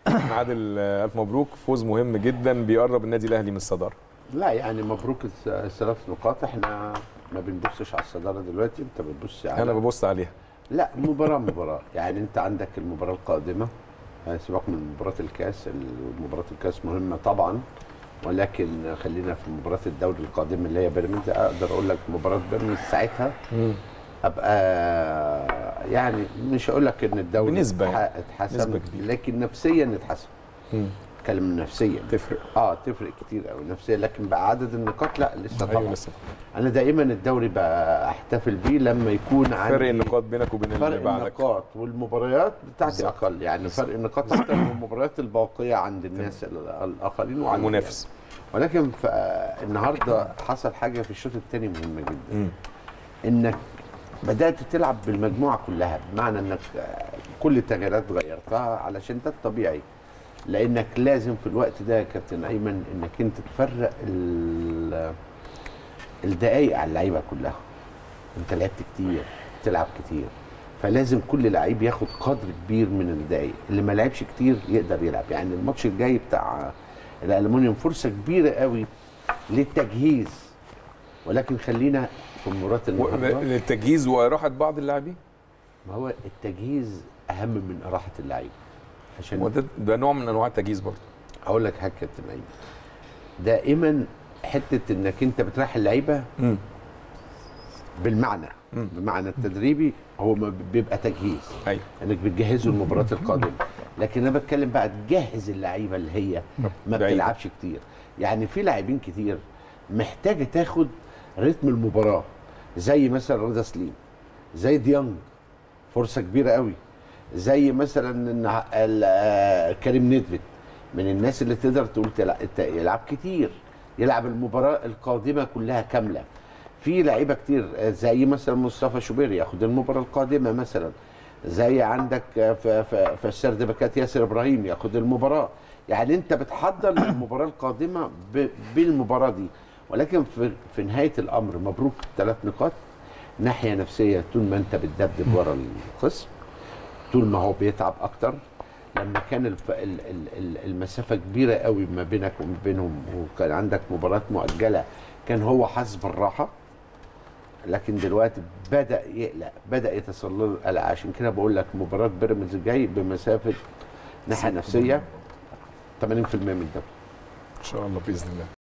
عادل الف مبروك، فوز مهم جدا بيقرب النادي الاهلي من الصداره. لا يعني مبروك الثلاث نقاط. احنا ما بنبصش على الصداره دلوقتي، انت بتبص على، انا ببص عليها. لا مباراه يعني انت عندك المباراه القادمه، سيبك من مباراه الكاس. مباراه الكاس مهمه طبعا، ولكن خلينا في مباراه الدوري القادمه اللي هي بيراميدز. اقدر اقول لك مباراه بيراميدز ساعتها ابقى يعني مش هقول لك ان الدوري بنسبة اتحسم، لكن نفسيا اتحسم. اتكلم نفسيا تفرق تفرق كتير قوي نفسيا، لكن بقى عدد النقاط لا لسه طبعا. أيوة لسه. انا دايما الدوري بقى احتفل بيه لما يكون عندي فرق النقاط بينك وبين اللي بعدك، فرق النقاط والمباريات بتاعتي اقل، يعني فرق النقاط اكتر من المباريات الباقيه عند الناس الاخرين وعلى المنافس. ولكن النهارده حصل حاجه في الشوط الثاني مهمه جدا، انك بدات تلعب بالمجموعه كلها، بمعنى انك كل التغييرات غيرتها علشان ده الطبيعي، لانك لازم في الوقت ده يا كابتن ايمن انك انت تفرق الدقايق على اللعيبه كلها. انت لعبت كتير، بتلعب كتير، فلازم كل لعيب ياخد قدر كبير من الدقايق. اللي ما لعبش كتير يقدر يلعب. يعني الماتش الجاي بتاع الالومنيوم فرصه كبيره قوي للتجهيز، ولكن خلينا في مباراه النهارده للتجهيز وراحه بعض اللاعبين. ما هو التجهيز اهم من راحه اللعيبه، عشان ده نوع من انواع التجهيز برضه. هقول لك حاجه كابتن ايمن، دائما حته انك انت بتريح اللعيبه بمعنى التدريبي هو بيبقى تجهيز. ايوه، انك بتجهزه المباراه القادمه، لكن انا بتكلم بقى تجهز اللعيبه اللي هي ما بتلعبش كتير. يعني في لاعبين كتير محتاجه تاخد رتم المباراه، زي مثلا رضا سليم، زي ديانج فرصه كبيره قوي، زي مثلا كريم ندفد، من الناس اللي تقدر تقول يلعب كتير، يلعب المباراه القادمه كلها كامله. في لعيبه كتير زي مثلا مصطفى شوبير ياخد المباراه القادمه مثلا، زي عندك في السرد باكات ياسر ابراهيم ياخد المباراه. يعني انت بتحضر للمباراه القادمه بالمباراه دي، ولكن في نهايه الامر مبروك 3 نقاط. ناحيه نفسيه، طول ما انت بتدبدب ورا الخصم، طول ما هو بيتعب اكتر. لما كان المسافه كبيره قوي ما بينك وما بينهم، وكان عندك مباراه مؤجله، كان هو حاسس بالراحه. لكن دلوقتي بدا يقلق، بدا يتسلل القلق. عشان كده بقول لك مباراه بيراميدز الجاي بمسافه ناحيه نفسيه 80% من الدوري ان شاء الله باذن الله.